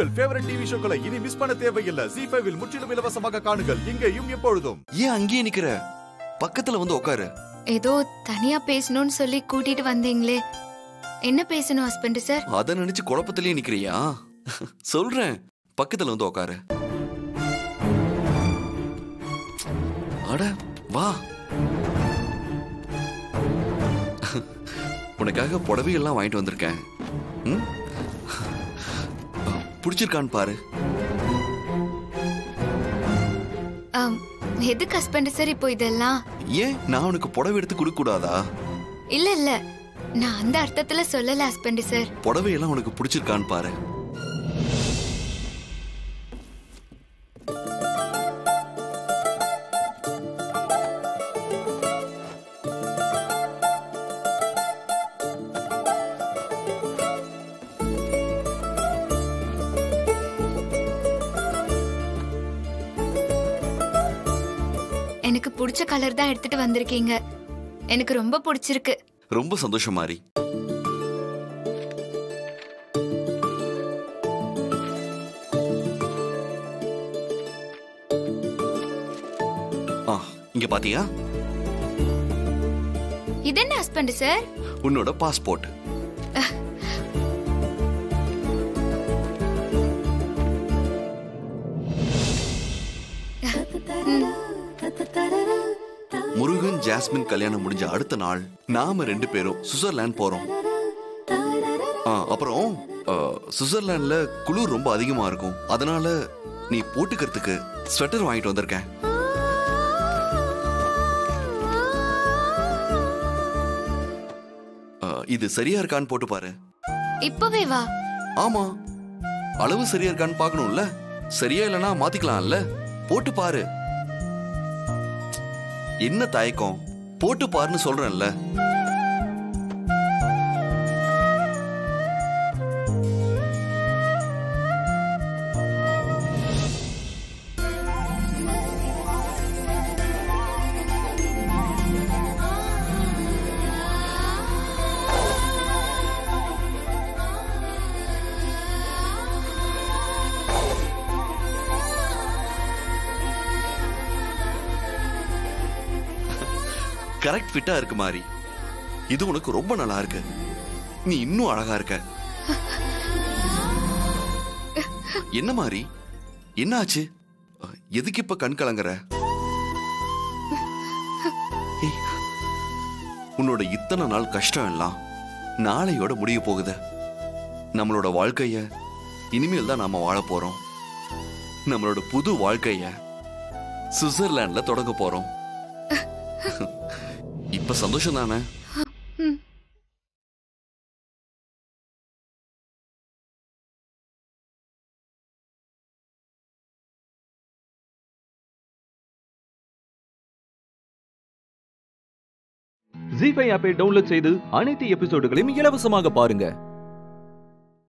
உங்கள் favourite TV ஷோக்களை இனி miss பண்ண தேவையில்லை. ZEE5 இல் முற்றிலும் இலவசமாக காணுங்கள், இங்கேயும் எப்பொழுதும். ஏன் அங்கேயே நிக்கிற? பக்கத்துல வந்து உட்காரு. ஏதோ தனியா பேசணும்னு சொல்லி கூட்டிட்டு வந்தீங்களே, என்ன பேசணும் ஹஸ்பண்ட் சார்? அத நினைச்சு குழப்பத்திலேயே நிக்கிறியா? சொல்றேன், பக்கத்துல வந்து உட்காரு. அட வா. உனக்காக புடவை எல்லாம் வாங்கிட்டு வந்திருக்கேன். பிடிச்சிருக்கான்னு பாரு. எதுக்கு ஹஸ்பண்ட் சார் இப்போ இதெல்லாம்? ஏன் நான் உனக்கு புடவை எடுத்து கொடுக்க கூடாதா? இல்ல இல்ல, நான் அந்த அர்த்தத்துல சொல்லல ஹஸ்பண்ட் சார். புடவை எல்லாம் உனக்கு பிடிச்சிருக்கான்னு பாரு. எனக்கு பிடிச்ச கலர் தான் எடுத்துட்டு வந்திருக்கீங்க. எனக்கு ரொம்ப பிடிச்சிருக்கு. ரொம்ப சந்தோஷம் மாறி. இங்க பாத்தியா? இது என்ன ஹஸ்பண்ட் சார்? உன்னோட பாஸ்போர்ட். முருகன் ஜாஸ்மின் கல்யாணம் முடிஞ்ச அடுத்த நாள் நாம 2 பேரும் சுவிட்சர்லாந்து போறோம். அப்புறம் சுவிட்சர்லாந்துல குளிர் ரொம்ப அதிகமா இருக்கும். அதனால நீ போட்டுக்கிறதுக்கு ஸ்வெட்டர் வாங்கிட்டு வந்திருக்கேன். இது சரியா இருக்கான்னு போட்டு பாரு. இப்பவே வா. ஆமா, அளவு சரியா இருக்கான்னு பாக்கணும்ல. சரியா இல்லனா மாத்திக்கலாம்ல. போட்டு பாரு. என்ன தயக்கம்? போட்டு பாருன்னு சொல்றேன்ல. கரெக்ட் ஃபிட்டா இருக்கு மாறி. இது உனக்கு ரொம்ப நல்லா இருக்கு. நீ இன்னும் அழகா இருக்க. என்ன மாறி, என்ன ஆச்சு? எதுக்கு இப்ப கண் கலங்குற? உன்னோட இத்தனை நாள் கஷ்டம் எல்லாம் நாளையோட முடிய போகுது. நம்மளோட வாழ்க்கைய இனிமேல் தான் நாம வாழ போறோம். நம்மளோட புது வாழ்க்கைய சுவிட்சர்லாந்துல தொடங்க போறோம். இப்ப சந்தோஷம் தானே? ZEE5 ஆப்பை டவுன்லோட் செய்து அனைத்து எபிசோடுகளையும் இலவசமாக பாருங்க.